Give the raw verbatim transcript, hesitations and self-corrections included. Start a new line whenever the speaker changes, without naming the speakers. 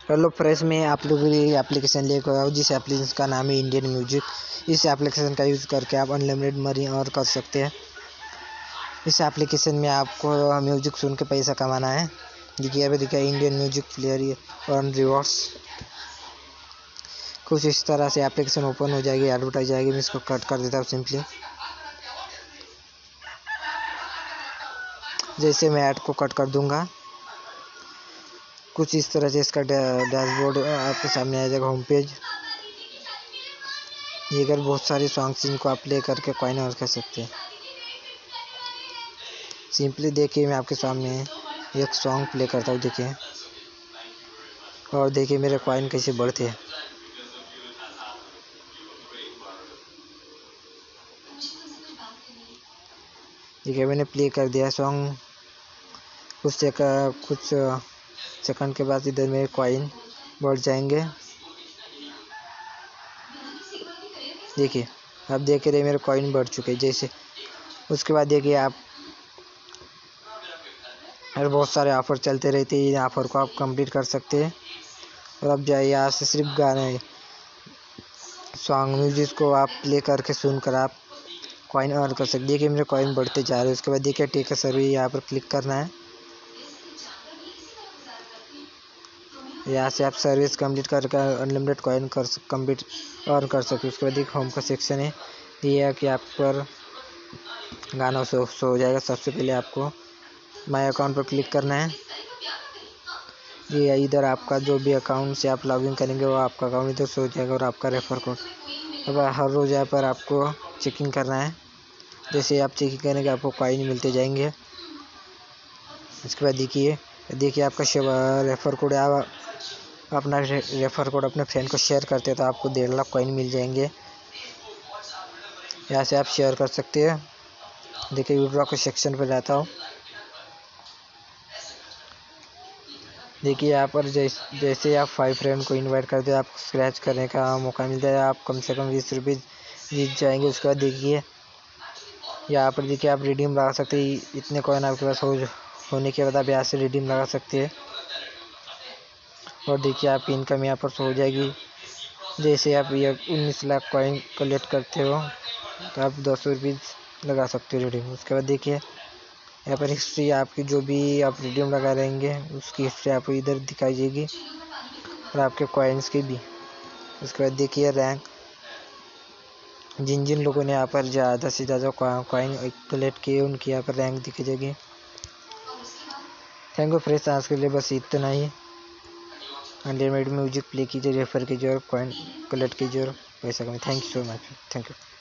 Hello friends, मैं आप लोगों के लिए एप्लीकेशन लेकर आया हूँ जिस एप्लीकेशन का नाम है इंडियन म्यूजिक। इस एप्लीकेशन का यूज़ करके आप अनलिमिटेड मनी अर्न कर सकते हैं। इस एप्लीकेशन में आपको म्यूजिक सुन के पैसा कमाना है। देखिए अभी देखिए Indian music player earn rewards. कुछ इस तरह से एप्लीकेशन ओपन हो जाएगी, एडवर्टाइज आएगी। मैं इसको कट कर देता हूँ सिंपली। जैसे मैं ऐड को कट कर दूंगा, कुछ इस तरह से इसका डैशबोर्ड आपके सामने आ जाएगा, होम पेज। ये अगर बहुत सारे सॉन्ग्स इनको आप प्ले करके कॉइन अर्न कर सकते हैं। सिंपली देखिए, मैं आपके सामने एक सॉन्ग प्ले करता हूँ, देखिए और देखिए मेरे कॉइन कैसे बढ़ते हैं। देखिए मैंने प्ले कर दिया सॉन्ग। कुछ सेकंड कुछ सेकंड के बाद इधर मेरे कॉइन बढ़ जाएंगे। देखिए अब देख रहे मेरे कॉइन बढ़ चुके हैं। जैसे उसके बाद देखिए आप और बहुत सारे ऑफर चलते रहते हैं। इन ऑफर को आप कंप्लीट कर सकते हैं। और अब जाइए यहाँ से सिर्फ गाने सॉन्ग म्यूजिक को आप प्ले करके सुनकर आप कॉइन अर्न कर सकते। देखिए मेरे कॉइन बढ़ते जा रहे हैं। उसके बाद देखिए टेक अ सर्वे, यहाँ पर क्लिक करना है। यहाँ से आप सर्विस कंप्लीट करके अनलिमिटेड कॉइन कर कंप्लीट अर्न कर सकते। उसके बाद एक होम का सेक्शन है। ये है कि आप पर गाना शो शो हो जाएगा। सबसे पहले आपको माय अकाउंट पर क्लिक करना है। ये इधर आपका जो भी अकाउंट से आप लॉगिन करेंगे वो आपका अकाउंट इधर शो हो जाएगा और आपका रेफर कोड। अब हर रोज़ यहाँ पर आपको चेकिंग करना है। जैसे आप चेकिंग करेंगे आपको कॉइन मिलते जाएंगे। इसके बाद देखिए देखिए आपका रेफर कोड, आप अपना रेफर कोड अपने फ्रेंड को शेयर करते हैं तो आपको डेढ़ लाख कॉइन मिल जाएंगे। यहाँ से आप शेयर कर सकते हैं। देखिए विड्रॉ के सेक्शन पर जाता हूँ। देखिए यहाँ पर जैसे जैसे आप फाइव फ्रेंड को इनवाइट करते हैं आपको स्क्रैच करने का मौका मिलता है। आप कम से कम बीस रुपये जीत जाएंगे। उसके बाद देखिए यहाँ पर देखिए आप रिडीम लगा सकते हैं। इतने कॉइन आपके पास हो होने के बाद आप यहाँ से रिडीम लगा सकते हैं। और देखिए आपकी इनकम यहाँ पर हो जाएगी। जैसे आप ये उन्नीस लाख कॉइन कलेक्ट करते हो तो आप दो सौ रुपये लगा सकते हो रिडीम। उसके बाद देखिए यहाँ पर हिस्ट्री आपकी जो भी आप रिडीम लगा रहेंगे उसकी हिस्ट्री आपको इधर दिखाई देगी और आपके कॉइन्स की भी। उसके बाद देखिए रैंक, जिन जिन लोगों ने यहाँ पर ज़्यादा से ज़्यादा कॉइन कलेक्ट किए उनकी यहाँ पर रैंक दिखाई देगी। थैंक यू फ्रेंड्स, आज के लिए बस इतना ही। अनलिमिटेड म्यूजिक प्ले कीजिए, रेफर कीजिए और कॉइन कलेक्ट कीजिए और पैसा कमाइए। Thank you so much. Thank you.